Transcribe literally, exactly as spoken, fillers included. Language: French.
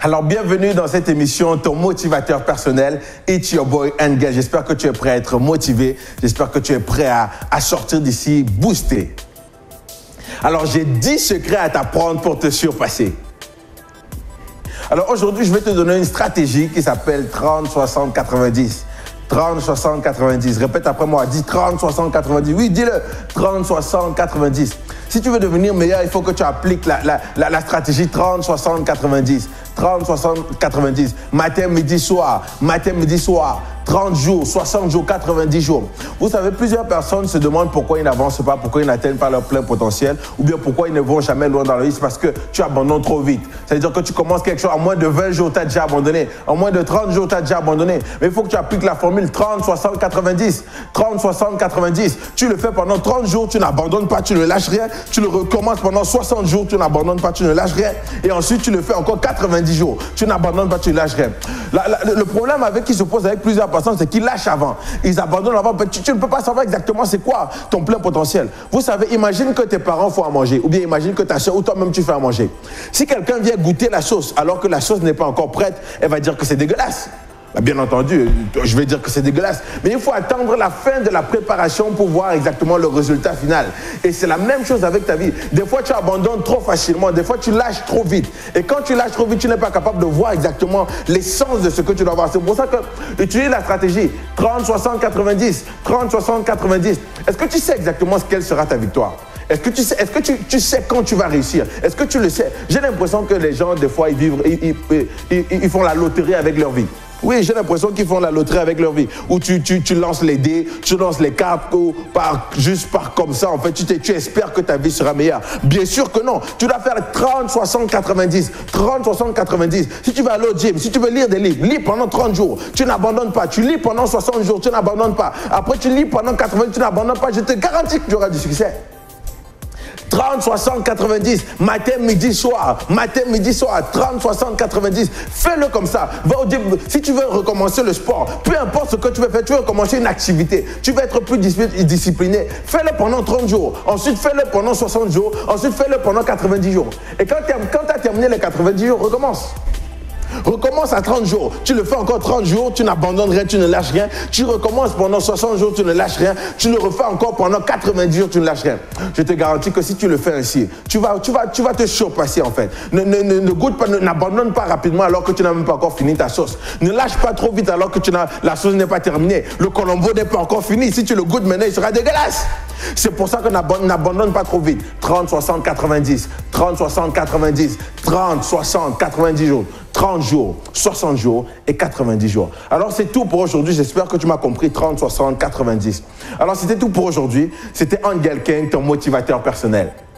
Alors, bienvenue dans cette émission, ton motivateur personnel, It's Your Boy Nguyen. J'espère que tu es prêt à être motivé. J'espère que tu es prêt à, à sortir d'ici boosté. Alors, j'ai dix secrets à t'apprendre pour te surpasser. Alors, aujourd'hui, je vais te donner une stratégie qui s'appelle trente, soixante, quatre-vingt-dix. trente, soixante, quatre-vingt-dix. Répète après moi, dis trente, soixante, quatre-vingt-dix. Oui, dis-le. trente, soixante, quatre-vingt-dix. Si tu veux devenir meilleur, il faut que tu appliques la, la, la, la stratégie trente, soixante, quatre-vingt-dix. trente, soixante, quatre-vingt-dix. Matin, midi, soir. Matin, midi, soir. trente jours, soixante jours, quatre-vingt-dix jours. Vous savez, plusieurs personnes se demandent pourquoi ils n'avancent pas, pourquoi ils n'atteignent pas leur plein potentiel, ou bien pourquoi ils ne vont jamais loin dans la vie. C'est parce que tu abandonnes trop vite. C'est-à-dire que tu commences quelque chose, en moins de vingt jours, tu as déjà abandonné. En moins de trente jours, tu as déjà abandonné. Mais il faut que tu appliques la formule trente, soixante, quatre-vingt-dix. trente, soixante, quatre-vingt-dix. Tu le fais pendant trente jours, tu n'abandonnes pas, tu ne lâches rien. Tu le recommences pendant soixante jours, tu n'abandonnes pas, tu ne lâches rien. Et ensuite, tu le fais encore quatre-vingt-dix jours. Tu n'abandonnes pas, tu ne lâches rien. La, la, le problème avec qui se pose avec plusieurs personnes, c'est qu'ils lâchent avant. Ils abandonnent avant. Tu, tu ne peux pas savoir exactement c'est quoi ton plein potentiel. Vous savez, imagine que tes parents font à manger, ou bien imagine que ta soeur ou toi-même tu fais à manger. Si quelqu'un vient goûter la sauce alors que la sauce n'est pas encore prête, elle va dire que c'est dégueulasse. Bien entendu, je vais dire que c'est dégueulasse. Mais il faut attendre la fin de la préparation pour voir exactement le résultat final. Et c'est la même chose avec ta vie. Des fois, tu abandonnes trop facilement. Des fois, tu lâches trop vite. Et quand tu lâches trop vite, tu n'es pas capable de voir exactement l'essence de ce que tu dois avoir. C'est pour ça que utilise la stratégie trente, soixante, quatre-vingt-dix. trente, soixante, quatre-vingt-dix. Est-ce que tu sais exactement quelle sera ta victoire? Est-ce que, tu sais, est-ce que tu, tu sais quand tu vas réussir? Est-ce que tu le sais? J'ai l'impression que les gens, des fois, ils, vivent, ils, ils, ils, ils font la loterie avec leur vie. Oui, j'ai l'impression qu'ils font la loterie avec leur vie. Où tu, tu, tu lances les dés, tu lances les cartes, ou par, juste par comme ça, en fait, tu, tu espères que ta vie sera meilleure. Bien sûr que non. Tu dois faire trente, soixante, quatre-vingt-dix. trente, soixante, quatre-vingt-dix. Si tu vas aller au gym, si tu veux lire des livres, lis pendant trente jours. Tu n'abandonnes pas. Tu lis pendant soixante jours, tu n'abandonnes pas. Après, tu lis pendant quatre-vingts, tu n'abandonnes pas. Je te garantis que tu auras du succès. trente, soixante, quatre-vingt-dix, matin, midi, soir, matin, midi, soir, trente, soixante, quatre-vingt-dix, fais-le comme ça. Va au début. Si tu veux recommencer le sport, peu importe ce que tu veux faire, tu veux recommencer une activité, tu veux être plus discipliné, fais-le pendant trente jours, ensuite fais-le pendant soixante jours, ensuite fais-le pendant quatre-vingt-dix jours. Et quand tu as terminé les quatre-vingt-dix jours, recommence. Recommence à trente jours, tu le fais encore trente jours, tu n'abandonnes rien, tu ne lâches rien. Tu recommences pendant soixante jours, tu ne lâches rien. Tu le refais encore pendant quatre-vingt-dix jours, tu ne lâches rien. Je te garantis que si tu le fais ainsi, tu vas, tu vas, tu vas te surpasser en fait. Ne, ne, ne, ne goûte pas, n'abandonne pas rapidement alors que tu n'as même pas encore fini ta sauce. Ne lâche pas trop vite alors que tu n'as, la sauce n'est pas terminée. Le colombo n'est pas encore fini. Si tu le goûtes maintenant, il sera dégueulasse. C'est pour ça que n'abandonne pas trop vite. trente, soixante, quatre-vingt-dix. trente, soixante, quatre-vingt-dix. trente, soixante, quatre-vingt-dix jours. trente jours, soixante jours et quatre-vingt-dix jours. Alors c'est tout pour aujourd'hui. J'espère que tu m'as compris. trente, soixante, quatre-vingt-dix. Alors c'était tout pour aujourd'hui. C'était Nguyen, ton motivateur personnel.